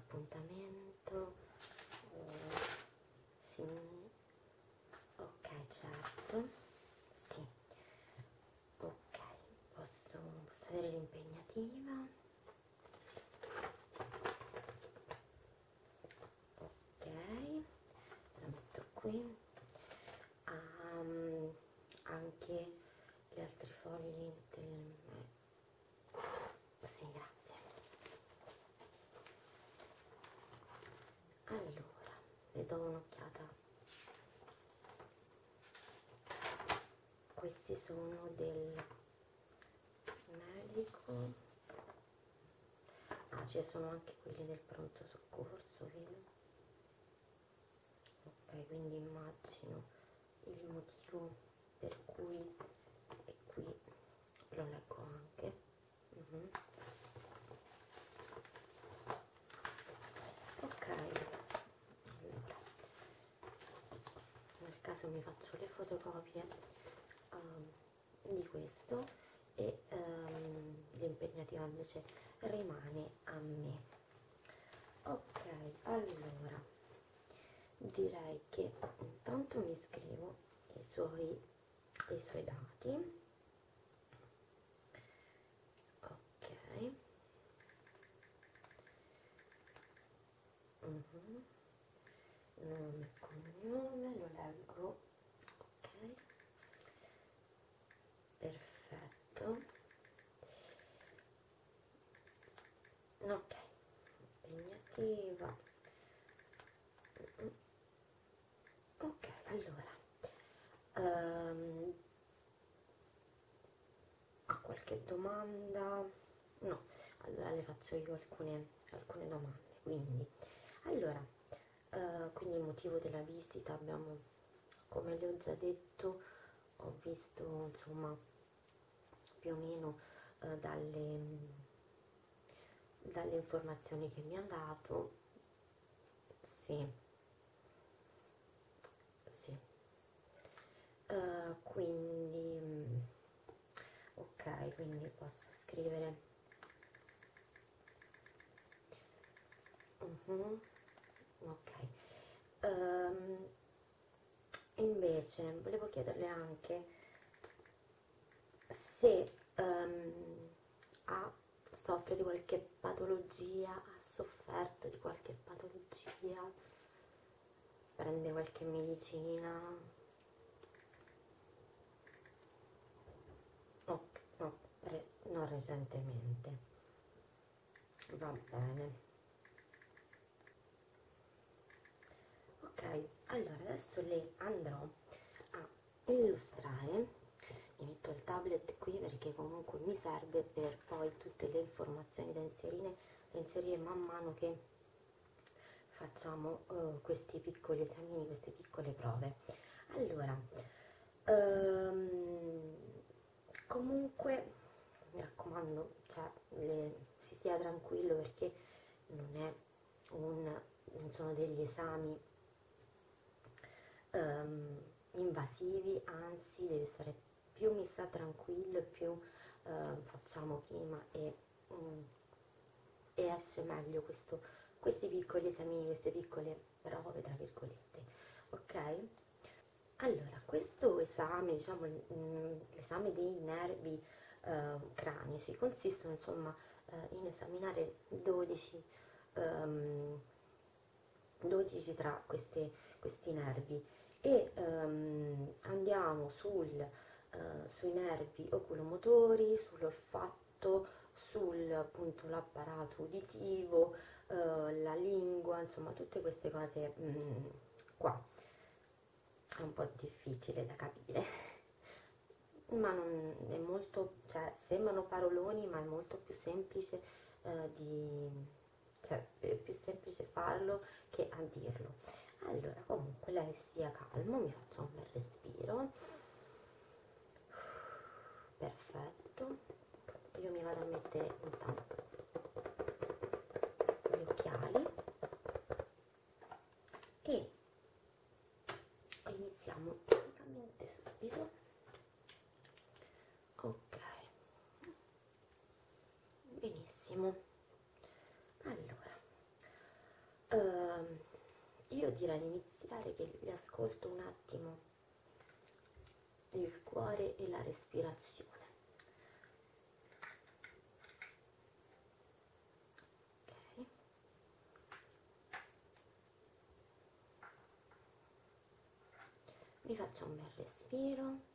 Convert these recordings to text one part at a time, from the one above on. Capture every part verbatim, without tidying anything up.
appuntamento. Uh, sì, ok, certo, sì, ok, posso, posso avere l'impegnativa, ok, la metto qui. Um, anche gli altri fogli del... sì, grazie. Allora, le do un'occhiata. Questi sono del medico. Ah, ci sono anche quelli del pronto soccorso, vedo. Ok, quindi immagino il motivo per cui è qui, lo leggo anche. uh-huh. Ok, allora nel caso mi faccio le fotocopie um, di questo e um, l'impegnativa invece rimane a me. Ok, allora direi che intanto mi scrivo i suoi, i suoi dati. Ok, uh-huh. Nome e cognome, lo leggo. Ok, perfetto. Ok, impegnativa. Ok, allora um, ha qualche domanda? No, allora le faccio io alcune, alcune domande. Quindi, allora, uh, quindi il motivo della visita abbiamo, come le ho già detto, ho visto insomma più o meno uh, dalle, dalle informazioni che mi ha dato. Sì, sì. Uh, quindi ok, quindi posso scrivere uh-huh. Ok, um, invece volevo chiederle anche se um, ha, soffre di qualche patologia, ha sofferto di qualche patologia, prende qualche medicina. Ok, no, re, non recentemente, va bene. Ok, allora adesso le andrò a illustrare. Mi metto il tablet qui perché comunque mi serve per poi tutte le informazioni da inserire, da inserire man mano che facciamo uh, questi piccoli esamini, queste piccole prove. Allora, um, comunque mi raccomando, cioè, le, si stia tranquillo perché non è un, non sono degli esami um, invasivi, anzi deve stare, più mi sta tranquillo e più uh, facciamo prima e, um, e esce meglio questo, questi piccoli esamini, queste piccole prove tra virgolette. Ok, allora questo esame, diciamo l'esame dei nervi uh, cranici, consistono insomma uh, in esaminare dodici um, dodici tra queste, questi nervi e um, andiamo sul, uh, sui nervi oculomotori, sull'olfatto, sul appunto l'apparato uditivo, uh, la lingua, insomma tutte queste cose um, qua. È un po' difficile da capire, ma non è molto, cioè sembrano paroloni ma è molto più semplice uh, di cioè è più semplice farlo che a dirlo. Allora comunque lei stia calmo, mi faccio un bel respiro, perfetto, io mi vado a mettere intanto gli occhiali e iniziamo praticamente subito. Ok, benissimo. Allora che li ascolto un attimo il cuore e la respirazione. Ok, mi faccio un bel respiro.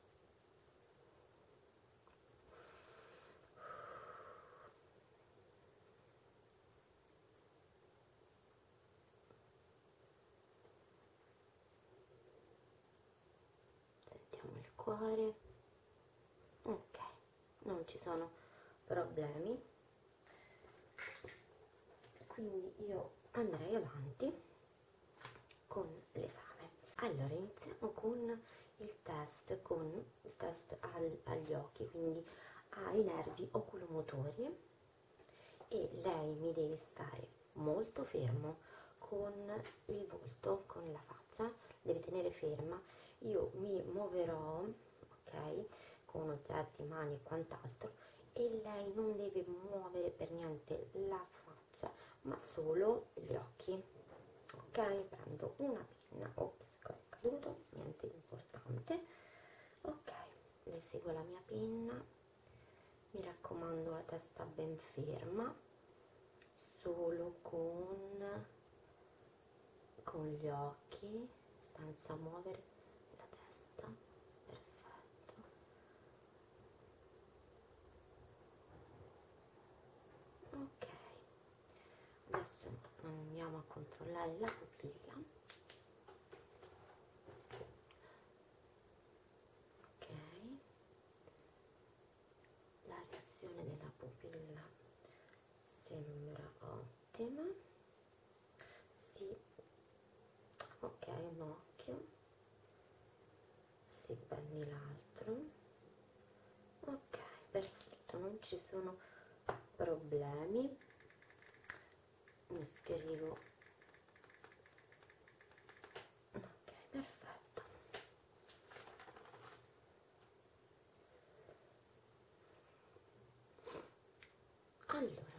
Sentiamo il cuore. Ok, non ci sono problemi, quindi io andrei avanti con l'esame. Allora, iniziamo con il test, con il test al, agli occhi, quindi ai nervi oculomotori, e lei mi deve stare molto fermo con il volto, con la faccia, deve tenere ferma. Io mi muoverò, ok, con oggetti, mani e quant'altro, e lei non deve muovere per niente la faccia, ma solo gli occhi. Ok, prendo una penna. Ops, cosa è caduto? Niente di importante. Ok, le seguo la mia penna, mi raccomando la testa ben ferma, solo con, con gli occhi, senza muovere la testa. Perfetto. Ok, adesso andiamo a controllare la pupilla. Ok, la reazione della pupilla sembra ottima. Sì, ok, un occhio, si prendi l'altro. Ok, perfetto, non ci sono problemi. Mi scrivo. Ok, perfetto. Allora,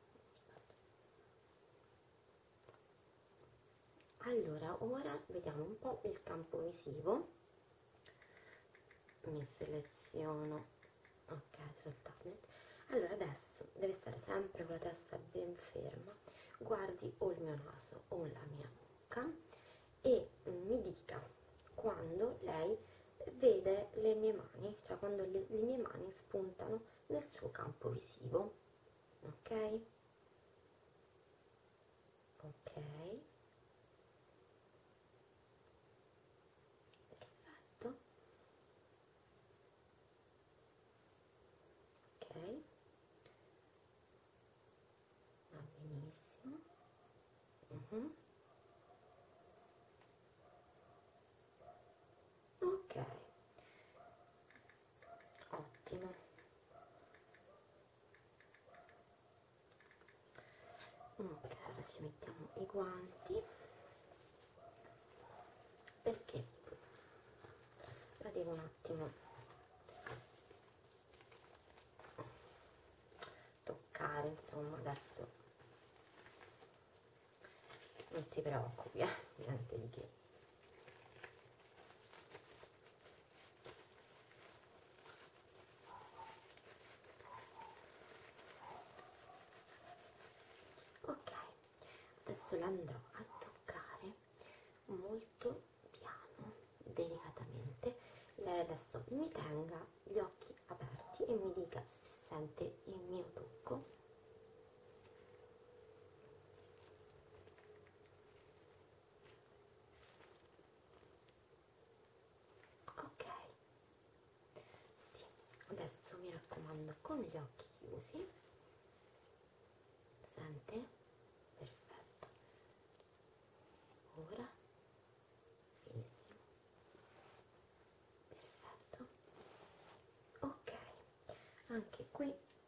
allora ora vediamo un po' il campo visivo. Mi seleziono, ok, sul tablet. Allora adesso deve stare sempre con la testa ben ferma, guardi o il mio naso o la mia bocca e mi dica quando lei vede le mie mani, cioè quando le, le mie mani spuntano nel suo campo visivo. Ok? Ok, perfetto. Ok, va benissimo. Mhm. Ok, ottimo. Ok, ora ci mettiamo i guanti, perché la devo un attimo toccare, insomma. Adesso non si preoccupi, eh, niente di che. Ok, adesso la andrò a toccare molto piano, delicatamente. Lei adesso mi tenga gli occhi aperti e mi dica se sente il mio tocco. Ok, sì, adesso mi raccomando con gli occhi chiusi. Sente? Perfetto. Ora, benissimo. Perfetto. Ok, anche qui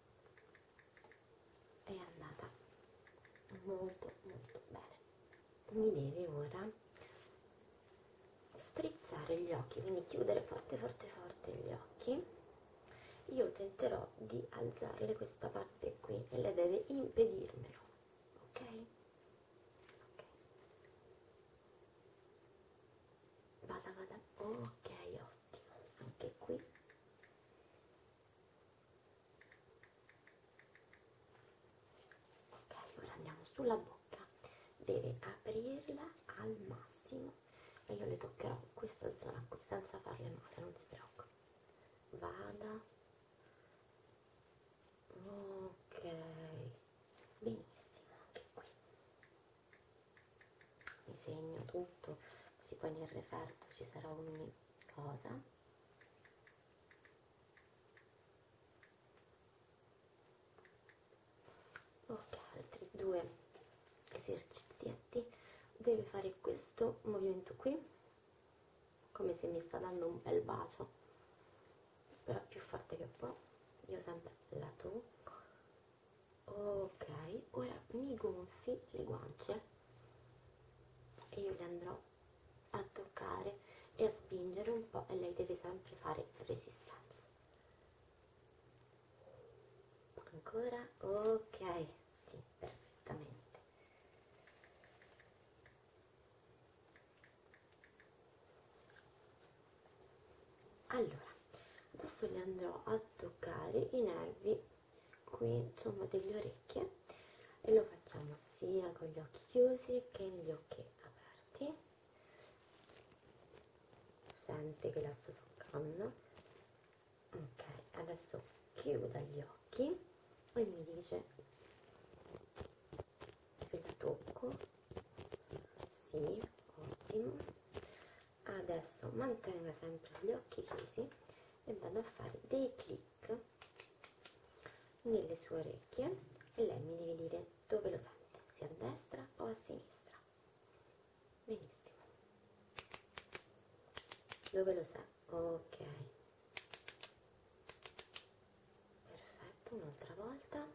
è andata molto molto bene. Mi deve ora strizzare gli occhi, quindi chiudere forte forte forte gli occhi. Io tenterò di alzarle questa parte qui e lei deve impedirmelo, ok? Ok. Ok, ottimo, anche qui. Ok, ora andiamo sulla bocca, deve aprirla al massimo e io le toccherò questa zona qui senza farle male, non si preoccupi. Vada, ok, benissimo, anche qui mi segno tutto, così poi nel referto ci sarà ogni cosa. Ok, altri due esercizietti. Deve fare questo movimento qui, come se mi sta dando un bel bacio, però più forte che può. Io sempre la tocco. Ok, ora mi gonfi le guance e io le andrò a toccare e a spingere un po' e lei deve sempre fare resistenza. Ancora, ok, sì, perfettamente. Allora, adesso le andrò a toccare i nervi qui, insomma, delle orecchie e lo facciamo sia con gli occhi chiusi che gli occhi aperti. Sente che la sto toccando. Ok, adesso chiuda gli occhi e mi dice se la tocco. Sì, ottimo. Adesso mantenga sempre gli occhi chiusi e vado a fare dei clic nelle sue orecchie e lei mi deve dire dove lo sente, se a destra o a sinistra. Benissimo. Dove lo sente? Ok. Perfetto, un'altra volta.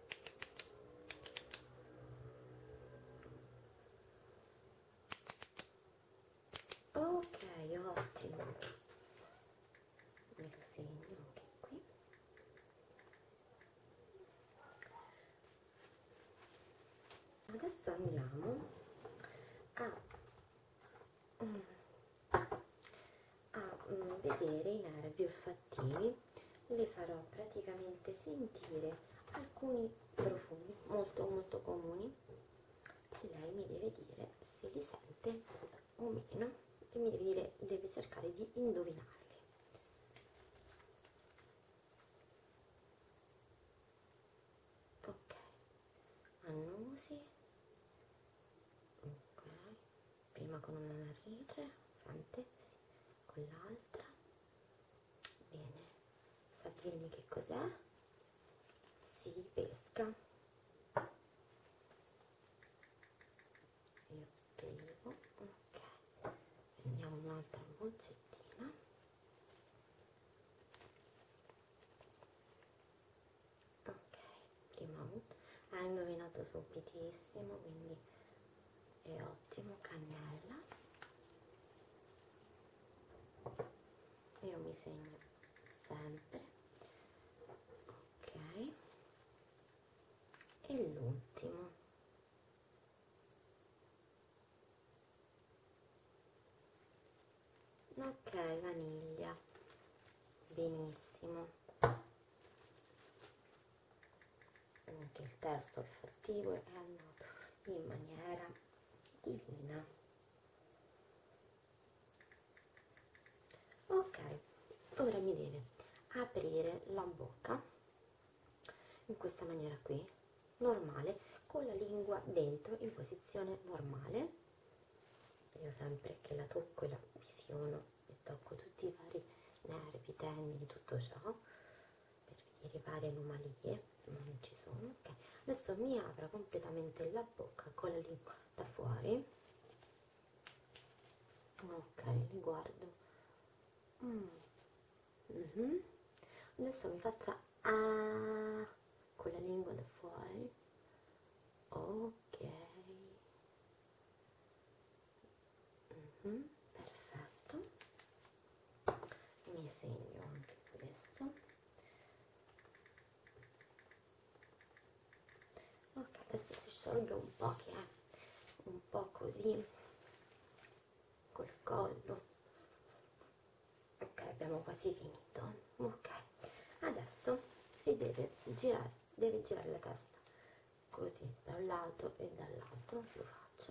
Ok, ottimo. Me lo segno anche qui. Adesso andiamo a, a vedere i nervi olfattivi. Le farò praticamente sentire alcuni profumi molto molto comuni e lei mi deve dire se li sente o meno e mi deve dire, deve cercare di indovinarli. Ok, annusi. Ok, prima con una narice, sente? Sì, con l'altra. Bene, sa dirmi che cos'è? Sì, pesca. Io scrivo, ok. Prendiamo un'altra boccettina. Ok, prima un... ha indovinato subitissimo, quindi è ottimo. Cannella. Io mi segno sempre. Ok, e l'ultimo. Ok, vaniglia. Benissimo. Anche il testo olfattivo è andato in maniera divina. Ok, ora mi deve aprire la bocca in questa maniera qui, normale, con la lingua dentro in posizione normale. Io sempre che la tocco e la visiono e tocco tutti i vari nervi, tendini, tutto ciò per vedere varie anomalie, non ci sono. Ok, adesso mi apra completamente la bocca con la lingua da fuori. Ok, li guardo. Mm. Mm-hmm. Adesso mi faccia ah con la lingua da fuori. Ok. Mm-hmm. Perfetto. Mi segno anche questo. Ok, adesso si sciolga un po', che è un po' così col collo. abbiamo quasi finito. Ok, adesso si deve girare, devi girare la testa così da un lato e dall'altro, lo faccia.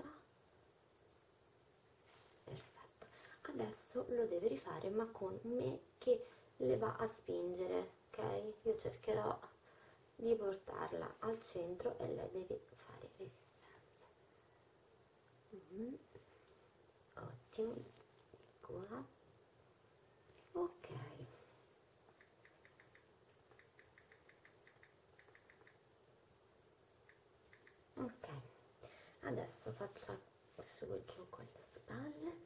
Perfetto, adesso lo deve rifare ma con me che le va a spingere, ok? Io cercherò di portarla al centro e lei deve fare resistenza. Mm. Ottimo, qua. Ok, ok, adesso faccia su e giù con le spalle.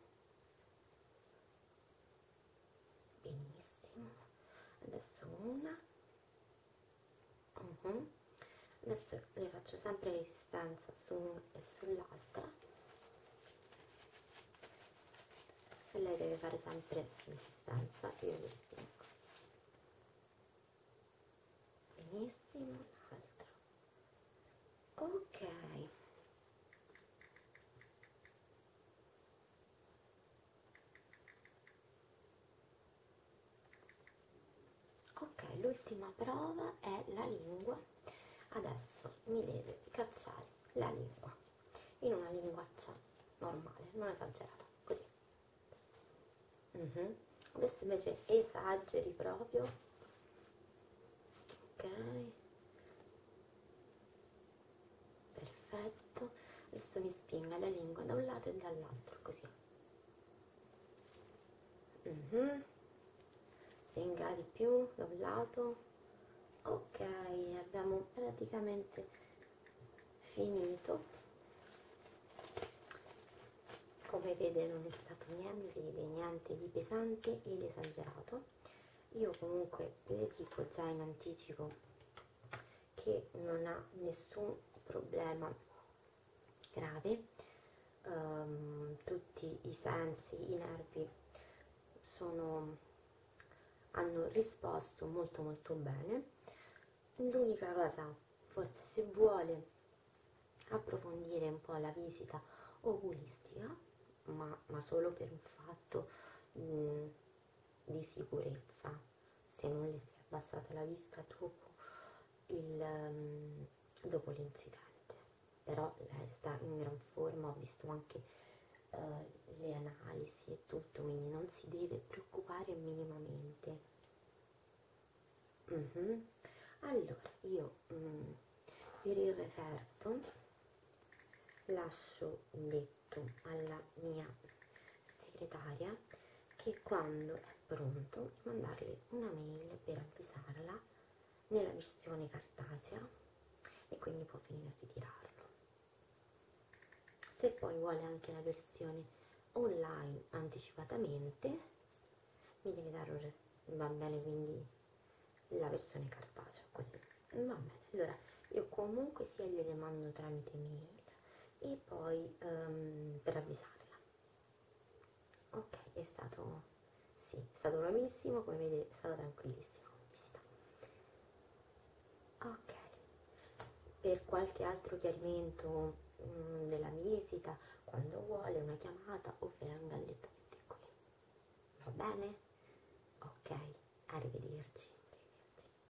Benissimo, adesso una. Uh-huh. Adesso le faccio sempre resistenza su una e sull'altra e lei deve fare sempre resistenza e io le spingo. Benissimo, l'altro. Ok, ok, l'ultima prova è la lingua. Adesso mi deve cacciare la lingua in una linguaccia normale, non esagerata, così. Mhm. Adesso invece esageri proprio. Ok, perfetto. Adesso mi spinga la lingua da un lato e dall'altro, così. Mhm. Spinga di più da un lato. Ok, abbiamo praticamente finito. Come vede non è stato niente di niente di pesante ed esagerato. Io comunque le dico già in anticipo che non ha nessun problema grave. Um, tutti i sensi, i nervi sono, hanno risposto molto molto bene. L'unica cosa, forse se vuole approfondire un po' la visita oculistica, ma, ma solo per un fatto mh, di sicurezza, se non le si è abbassata la vista dopo il, um, dopo l'incidente. Però lei sta in gran forma, ho visto anche uh, le analisi e tutto, quindi non si deve preoccupare minimamente. Mm-hmm. Allora, io mm, per il referto lascio detto alla mia segretaria che quando è pronto mandarle una mail per avvisarla nella versione cartacea e quindi può venire a ritirarlo. Se poi vuole anche la versione online anticipatamente mi deve dare un, va bene, quindi la versione cartacea, così va bene. Allora io comunque sia gliele mando tramite mail e poi um, per avvisarla. Ok, è stato, sì, è stato bravissimo, come vede è stato tranquillissimo come visita. Ok, per qualche altro chiarimento um, della visita, quando vuole una chiamata o venga direttamente qui, va bene? Ok, arrivederci.